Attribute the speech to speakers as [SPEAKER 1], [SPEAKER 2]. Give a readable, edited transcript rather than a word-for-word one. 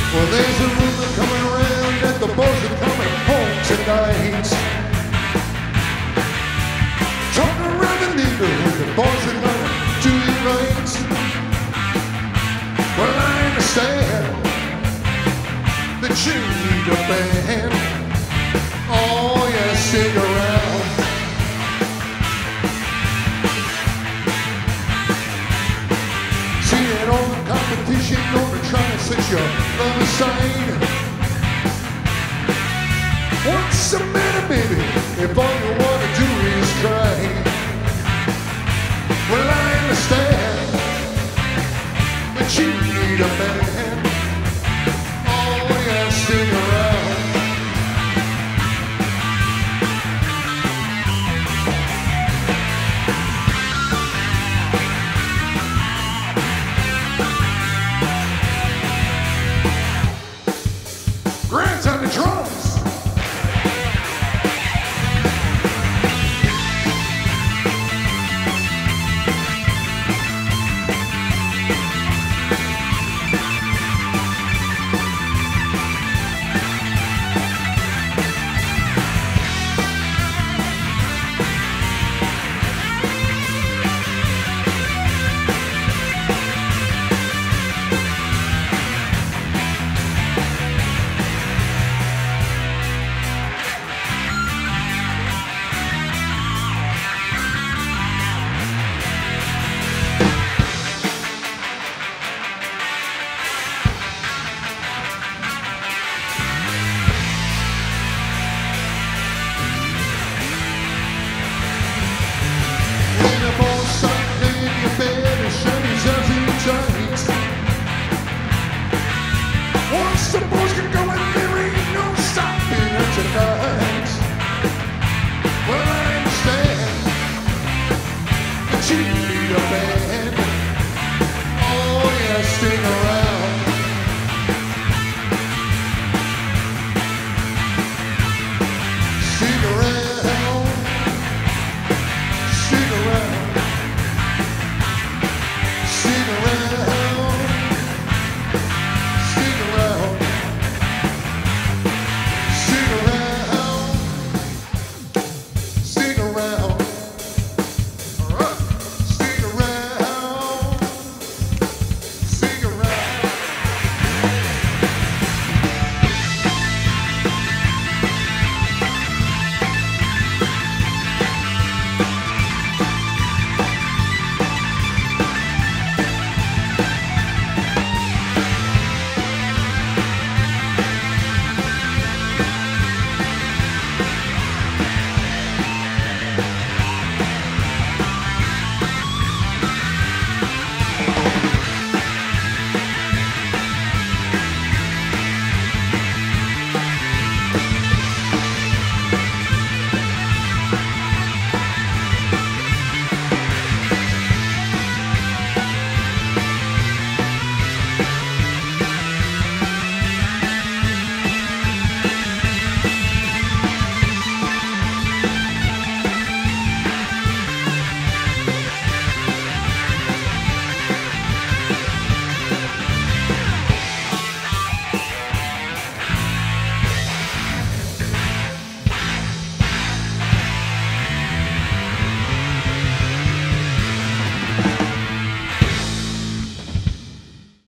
[SPEAKER 1] Well, there's a rumor coming around that the boys are coming home tonight. Talking around the neighborhood, the boys are gonna do it right. Well, I understand that you need a band. Oh, yeah, stick around. See it all the competition over trying to set your love aside. What's the matter, baby, if all you want to do is cry? Well, I understand that you need a band. Oh, yeah, stick around. Grant's on the drums.